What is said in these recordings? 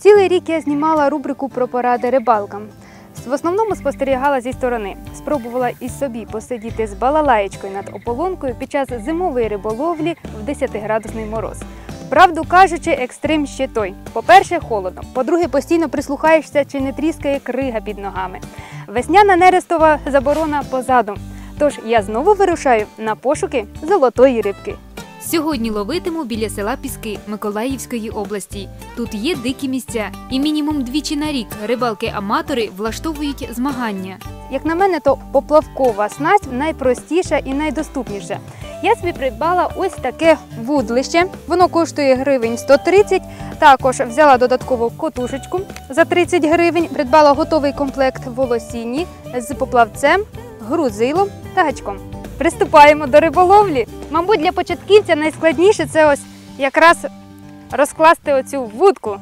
Цілий рік я знімала рубрику про поради рибалкам. В основному спостерігала зі сторони. Спробувала і собі посидіти з балалаєчкою над ополонкою під час зимової риболовлі в 10-градусний мороз. Правду кажучи, екстрим ще той. По-перше, холодно. По-друге, постійно прислухаєшся, чи не тріскає крига під ногами. Весняна нерестова заборона позаду. Тож я знову вирушаю на пошуки золотої рибки. Сьогодні ловитиму біля села Піски Миколаївської області. Тут є дикі місця і мінімум двічі на рік рибалки-аматори влаштовують змагання. Як на мене, то поплавкова снасть найпростіша і найдоступніша. Я собі придбала ось таке вудлище. Воно коштує гривень 130. Також взяла додаткову котушечку за 30 гривень. Придбала готовий комплект волосіні з поплавцем, грузилом та гачком. Приступаємо до риболовлі. Мабуть, для початківця найскладніше це ось якраз розкласти оцю вудку.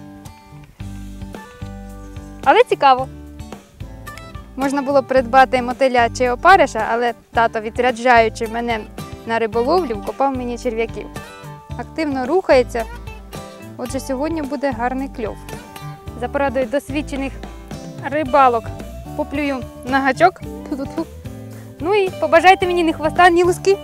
Але цікаво. Можна було придбати мотиля чи опариша, але тато, відряджаючи мене на риболовлю, вкопав мені черв'яків. Активно рухається, отже сьогодні буде гарний кльов. За порадою досвідчених рибалок поплюю на гачок. Ну і побажайте мені ні хвоста, ні луски.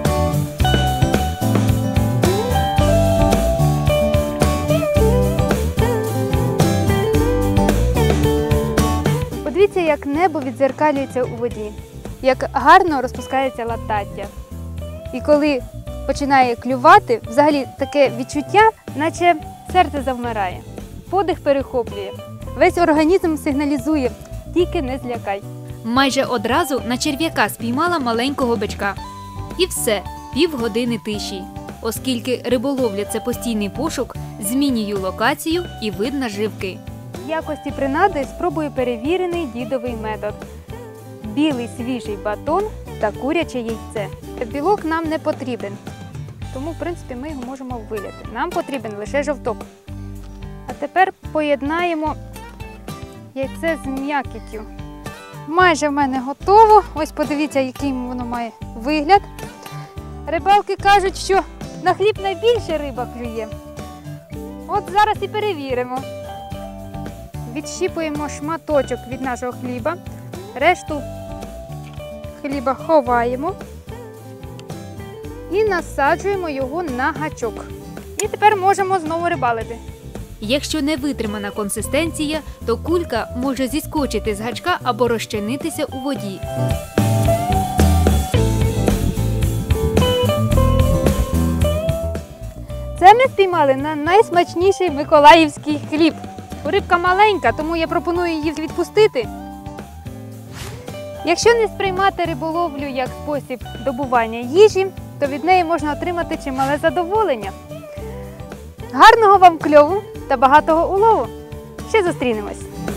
Подивіться, як небо віддзеркалюється у воді, як гарно розпускається латаття. І коли починає клювати, взагалі таке відчуття, наче серце завмирає. Подих перехоплює. Весь організм сигналізує «тільки не злякай». Майже одразу на черв'яка спіймала маленького бичка. І все, півгодини тиші. Оскільки риболовля – це постійний пошук, змінюю локацію і вид наживки. В якості принади спробую перевірений дідовий метод. Білий свіжий батон та куряче яйце. Білок нам не потрібен, тому в принципі ми його можемо виляти. Нам потрібен лише жовток. А тепер поєднаємо яйце з м'якіттю. Майже в мене готово. Ось подивіться, який воно має вигляд. Рибалки кажуть, що на хліб найбільше риба клює. От зараз і перевіримо. Відщіпуємо шматочок від нашого хліба. Решту хліба ховаємо і насаджуємо його на гачок. І тепер можемо знову рибалити. Якщо не витримана консистенція, то кулька може зіскочити з гачка або розчинитися у воді. Це ми спіймали на найсмачніший миколаївський хліб. Рибка маленька, тому я пропоную її відпустити. Якщо не сприймати риболовлю як спосіб добування їжі, то від неї можна отримати чимале задоволення. Гарного вам кльову та багатого улову! Ще зустрінемось!